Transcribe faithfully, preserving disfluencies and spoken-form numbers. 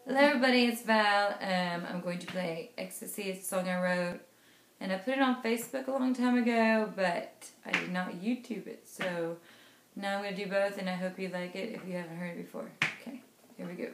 Hello everybody, it's Val. Um, I'm going to play Ecstasy. It's a song I wrote. And I put it on Facebook a long time ago, but I did not YouTube it. So now I'm going to do both, and I hope you like it if you haven't heard it before. Okay, here we go.